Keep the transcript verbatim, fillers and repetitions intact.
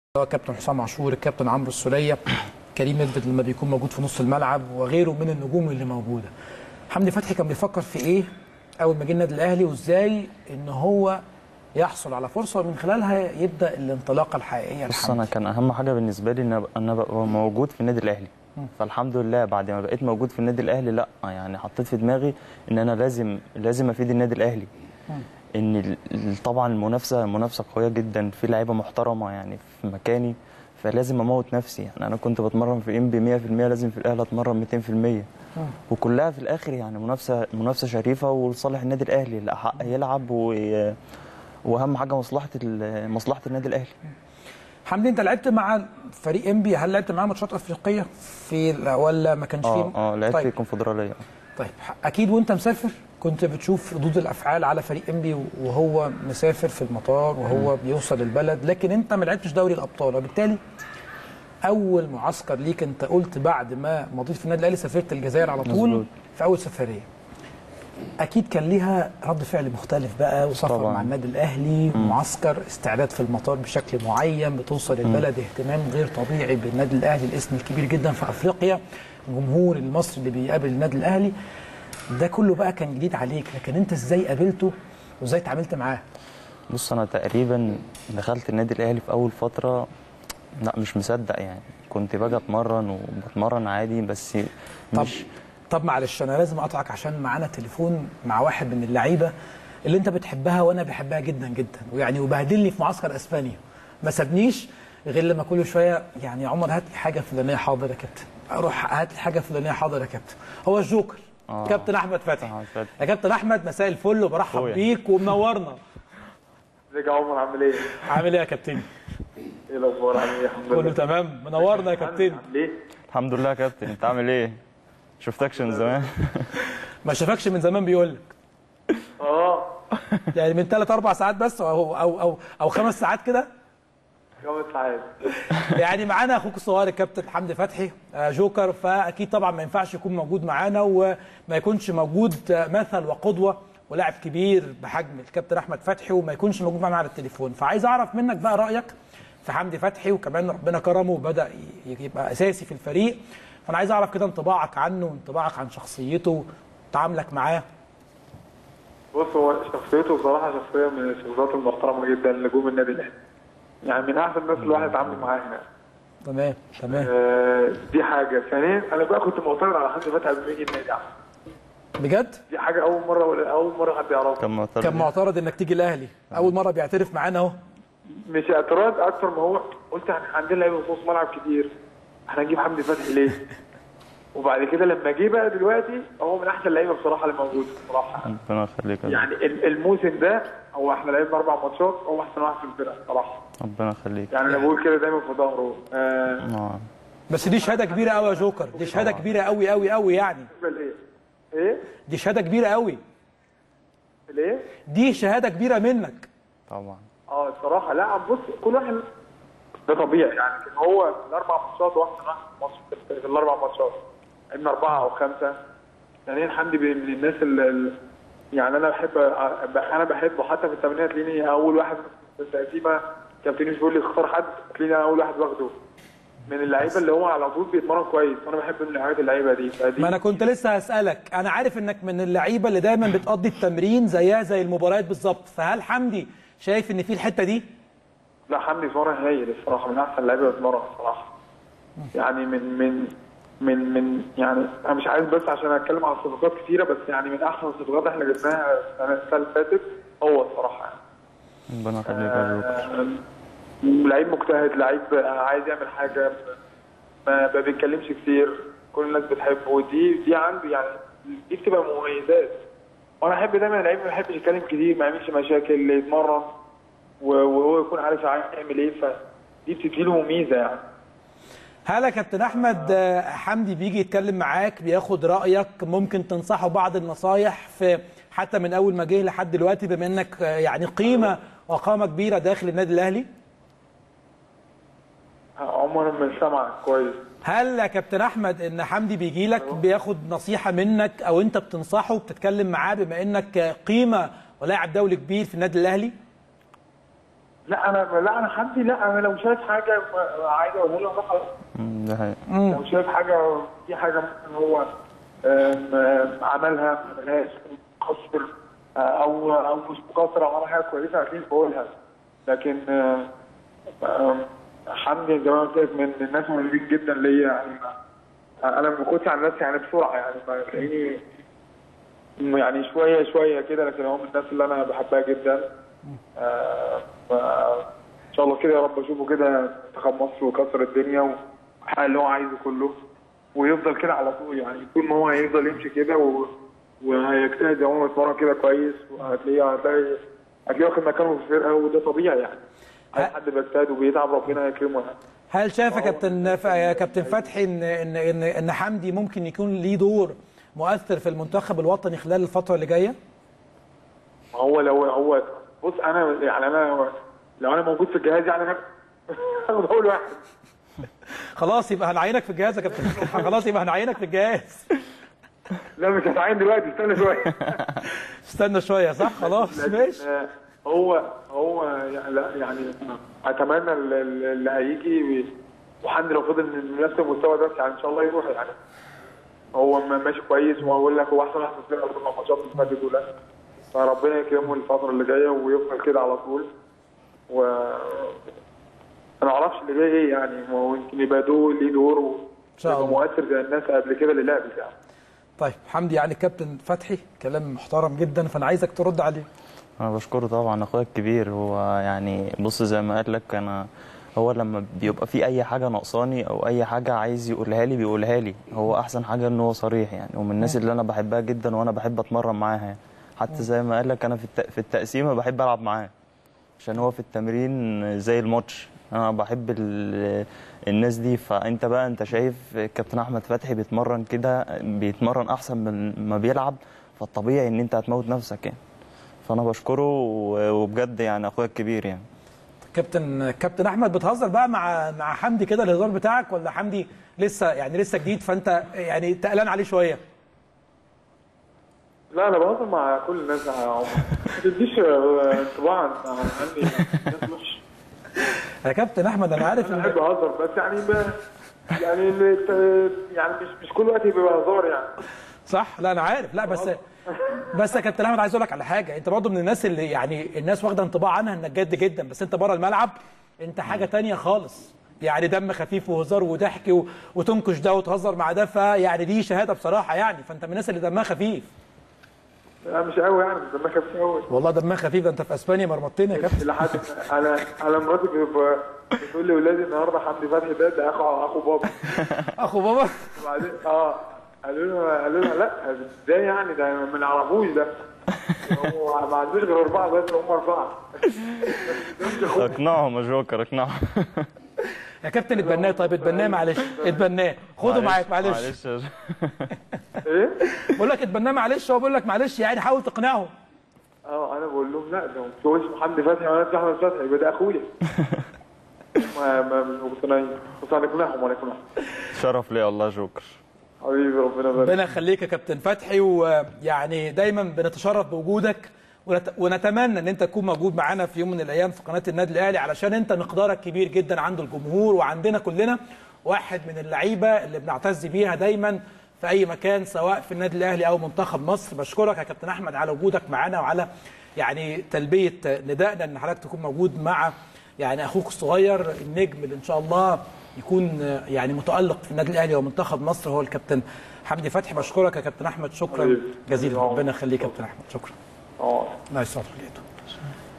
سواء كابتن حسام عاشور، الكابتن عمرو السوليه، كريم نيدفيد لما بيكون موجود في نص الملعب وغيره من النجوم اللي موجوده. حمدي فتحي كان بيفكر في ايه اول ما جه النادي الاهلي، وازاي ان هو يحصل على فرصه ومن خلالها يبدا الانطلاقه الحقيقيه؟ بص، انا كان اهم حاجه بالنسبه لي ان انا ابقى موجود في النادي الاهلي. فالحمد لله بعد ما بقيت موجود في النادي الاهلي، لا يعني حطيت في دماغي ان انا لازم لازم افيد النادي الاهلي. ان طبعا المنافسه المنافسه قويه جدا، في لعيبه محترمه يعني في مكاني، فلازم اموت نفسي. يعني انا كنت بتمرن في ام بي مية في المية، لازم في الاهلي اتمرن مئتين في المية، وكلها في الاخر يعني منافسه منافسه شريفه ولصالح النادي الاهلي، اللي حق يلعب و... واهم حاجه مصلحه مصلحه النادي الاهلي. حمدي، انت لعبت مع فريق ام بي، هل لعبت معاه ماتشات افريقيه في ولا ما كانش فيه؟ اه اه لعبت طيب. في الكونفدراليه. طيب اكيد وانت مسافر كنت بتشوف ردود الافعال على فريق ام بي وهو مسافر في المطار وهو بيوصل البلد، لكن انت ما لعبتش دوري الابطال، وبالتالي اول معسكر ليك انت قلت بعد ما مضيت في النادي الاهلي سافرت الجزائر على طول. مزبوط. في اول سفريه اكيد كان ليها رد فعل مختلف بقى، وسفر طبعا مع النادي الاهلي، معسكر استعداد في المطار بشكل معين، بتوصل البلد اهتمام غير طبيعي بالنادي الاهلي، الاسم الكبير جدا في افريقيا، الجمهور المصري اللي بيقابل النادي الاهلي، ده كله بقى كان جديد عليك، لكن انت ازاي قابلته وازاي اتعاملت معاه؟ بص، انا تقريبا دخلت النادي الاهلي في اول فتره لا مش مصدق، يعني كنت باجي اتمرن وبتمرن عادي، بس مش طب طب معلش انا لازم اقطعك عشان معانا تليفون مع واحد من اللعيبه اللي انت بتحبها وانا بحبها جدا جدا، ويعني وبهدلني في معسكر اسبانيا، ما سابنيش غير لما كل شويه يعني يا عمر هات لي حاجه فلانيه، حاضر يا كابتن، اروح هات لي حاجه فلانيه، حاضر يا كابتن. هو الجوكر آه. كابتن احمد فتحي. يا كابتن احمد مساء الفل وبرحب بيك ومنورنا. ازيك يا عمر، عامل ايه؟ عامل ايه يا كابتن؟ ايه الاخبار؟ عامل ايه؟ الحمد لله كله تمام، منورنا يا كابتن. عامل ايه؟ الحمد لله يا كابتن، انت عامل ايه؟ شفتكش من زمان. ما شافكش من زمان بيقول لك. اه يعني من ثلاث اربع ساعات بس او او او, أو خمس ساعات كده؟ خمس ساعات. يعني معانا اخوك الصغير الكابتن حمدي فتحي جوكر، فاكيد طبعا ما ينفعش يكون موجود معانا وما يكونش موجود مثل وقدوه ولاعب كبير بحجم الكابتن احمد فتحي وما يكونش موجود معانا على التليفون، فعايز اعرف منك بقى رايك في حمدي فتحي، وكمان ربنا كرمه وبدا يبقى اساسي في الفريق، فانا عايز اعرف كده انطباعك عنه وانطباعك عن شخصيته وتعاملك معاه. بص، هو شخصيته بصراحه شخصيه من الشخصيات المحترمه جدا لنجوم النادي الاهلي، يعني من احسن الناس اللي الواحد اتعامل معاها هنا. تمام تمام. آه دي حاجه. ثانيا انا بقى كنت معترض على حمدي فتحي قبل ما يجي النادي. بجد؟ دي حاجه اول مره اول مره حد يعرفها. كان معترض كان معترض انك تيجي الاهلي، اول مره بيعترف معانا اهو. مش اعتراض اكتر ما هو قلت احنا عندنا لعيبه نص ملعب كتير، احنا نجيب حمدي فتحي ليه؟ وبعد كده لما جه بقى دلوقتي هو من احسن اللعيبه بصراحه اللي موجوده بصراحه. ربنا يخليك. يعني الموسم ده هو احنا لعبنا اربع ماتشات، هو احسن واحد في الفرقه بصراحه. ربنا يخليك. يعني انا بقول كده دايما في ظهره. آه بس دي شهاده كبيره قوي يا جوكر، دي شهاده كبيره قوي قوي قوي يعني. ايه؟ ايه؟ دي شهاده كبيره قوي. ليه؟ دي شهاده كبيره منك. طبعا. اه الصراحه لا، بص كل واحد ده طبيعي يعني، لكن هو الاربع ماتشات واحسن واحد في مصر في الاربع ماتشات، لعبنا اربعه او خمسه. ثانيا حمدي من الناس اللي يعني انا بحب انا بحبه، حتى في التمرينات تلاقيني اول واحد في التقسيمه، كابتن مش بيقول لي اختار حد، تلاقيني اول واحد واخده من اللعيبه اللي هو على طول بيتمرن كويس، وانا بحب من الحاجات اللعيبه دي. ما انا كنت لسه هسالك، انا عارف انك من اللعيبه اللي دايما بتقضي التمرين زيها زي المباريات بالظبط، فهل حمدي شايف ان في الحته دي؟ لا، حمدي بيتمرن هايل الصراحه، من احسن اللعيبه اللي بتتمرن الصراحه. يعني من من من من يعني انا مش عايز بس عشان اتكلم عن صفقات كثيره، بس يعني من احسن الصفقات احنا جبناها السنه اللي فاتت هو الصراحه يعني. ربنا يخليك يا جوكر. لعيب مجتهد، لعيب عايز يعمل حاجه، ما, ما بيتكلمش كتير، كل الناس بتحبه، ودي دي عنده يعني، دي بتبقى مميزات. وانا احب دايما اللعيب ما يحبش يتكلم كتير، ما يعملش مشاكل، يتمرن وهو يكون عارف يعمل ايه، فدي بتديله ميزه يعني. هل يا كابتن احمد حمدي بيجي يتكلم معاك بياخد رايك، ممكن تنصحه بعض النصايح في حتى من اول ما جه لحد دلوقتي، بما انك يعني قيمه وقامه كبيره داخل النادي الاهلي؟ عمر من سمعك كويس. هل يا كابتن احمد ان حمدي بيجي لك بياخد نصيحه منك او انت بتنصحه بتتكلم معاه بما انك قيمه ولاعب دولي كبير في النادي الاهلي؟ لا انا لا انا حمدي، لا انا لو شايف حاجه عايز اقولها له انا خلاص. مم، ده حقيقي. لو شايف حاجه في حاجه ممكن هو آم، آم، عملها ما عملهاش مقصر او او مش مقصر او عمل حاجه كويسه اكيد بقولها. لكن آم، آم، حمدي زي ما قلت لك من الناس مهمين جدا ليا يعني. انا ما باخدش على نفسي يعني بسرعه يعني تلاقيني يعني شويه شويه كده، لكن هو من الناس اللي انا بحبها جدا. آه ان شاء الله كده يا رب اشوفه كده منتخب مصر وكسر الدنيا وحقق اللي هو عايزه كله ويفضل كده على طول يعني. طول ما هو هيفضل يمشي كده و... وهيجتهد هو يتمرن كده كويس وهتلاقيه هتلاقي هتلاقيه واخد مكانه في الفرقه وده طبيعي يعني. اي حد بيجتهد وبيتعب ربنا يكرمه يعني. هل شايف يا كابتن يا كابتن فتحي ان ان ان ان حمدي ممكن يكون ليه دور مؤثر في المنتخب الوطني خلال الفتره اللي جايه؟ هو لو هو بص انا يعني انا لو انا موجود في الجهاز يعني انا هاخد اول واحد. خلاص يبقى هنعينك في الجهاز يا كابتن. خلاص يبقى هنعينك في الجهاز. لا مش هتعين دلوقتي، استنى شويه. استنى شويه صح خلاص ماشي. هو هو يعني يعني اتمنى اللي هيجي وحمدي لو فضل من نفس المستوى ده يعني ان شاء الله يروح يعني. هو ماشي كويس وهقول لك هو احسن واحد في الفرقه في الماتشات اللي فاتت دول، فربنا يكرمه الفتره اللي جايه ويفضل كده على طول. و انا ما اعرفش اللي جاي ايه يعني، هو يمكن يبقى دور ليه دور ويبقى مؤثر زي الناس قبل كده اللي لعبت يعني. طيب حمدي يعني كابتن فتحي كلام محترم جدا، فانا عايزك ترد عليه. انا بشكره طبعا اخويا الكبير. هو يعني بص زي ما قال لك انا هو لما بيبقى في اي حاجه ناقصاني او اي حاجه عايز يقولها لي بيقولها لي. هو احسن حاجه ان هو صريح يعني، ومن الناس اللي انا بحبها جدا وانا بحب اتمرن معاها يعني. حتى زي ما قال لك انا في في التقسيمه بحب العب معاه عشان هو في التمرين زي الماتش. انا بحب الناس دي. فانت بقى انت شايف كابتن احمد فتحي بيتمرن كده بيتمرن احسن من ما بيلعب، فالطبيعي ان انت هتموت نفسك يعني. فانا بشكره وبجد يعني اخويا الكبير يعني. كابتن كابتن احمد بتهزر بقى مع مع حمدي كده الهزار بتاعك، ولا حمدي لسه يعني لسه جديد فانت يعني تقلان عليه شويه؟ لا انا بهزر مع كل الناس يا عمر، ما تديش انطباع عندي ناس وحش. يا كابتن احمد انا عارف انا بحب اهزر بس يعني ب... يعني يعني مش مش كل وقت بيبقى هزار يعني. صح لا انا عارف. لا بس بس يا كابتن احمد عايز اقول لك على حاجه، انت برضه من الناس اللي يعني الناس واخده انطباع عنها انك جد جدا، بس انت بره الملعب انت حاجه ثانيه خالص يعني. دم خفيف وهزار وضحك و... وتنكش ده وتهزر مع ده، فيعني دي شهاده بصراحه يعني. فانت من الناس اللي دمها خفيف. لا مش قوي يعني، دمها خفيف قوي والله. دمها خفيف ده انت في اسبانيا مرمطتنا يا كابتن. لحد انا انا مراتي بتقول لي ولادي النهارده حمدي فتحي ده ده اخو اخو بابا. اخو بابا؟ وبعدين اه قالوا لنا قالوا لنا لا ازاي يعني ده ما نعرفوش ده، هو ما عندوش غير اربعه بس هم اربعه. اقنعهم يا جوكر اقنعهم. يا كابتن اتبناه. طيب اتبناه معلش اتبناه خده معاك معلش. معلش ايه؟ بقول لك اتبناه معلش، هو بيقول لك معلش يعني حاول تقنعه. اه انا بقول لهم لا ده هو اسمه حمدي فتحي وانا اسمي احمد فتحي يبقى ده اخويا. ما ما مش مقتنعين بس هنقنعهم هنقنعهم. شرف لي الله جوكر. حبيبي ربنا يبارك. ربنا يخليك يا كابتن فتحي، ويعني دايما بنتشرف بوجودك ونتمنى ان انت تكون موجود معانا في يوم من الايام في قناه النادي الاهلي، علشان انت مقدارك كبير جدا عند الجمهور وعندنا كلنا. واحد من اللعيبه اللي بنعتز بيها دايما في اي مكان سواء في النادي الاهلي او منتخب مصر. بشكرك يا كابتن احمد على وجودك معانا وعلى يعني تلبيه ندائنا ان حضرتك تكون موجود مع يعني اخوك الصغير النجم اللي ان شاء الله يكون يعني متالق في النادي الاهلي ومنتخب مصر هو الكابتن حمدي فتحي. بشكرك يا كابتن احمد شكرا جزيلا. ربنا يخليك يا كابتن احمد. شكرا. اه الله يسعدك.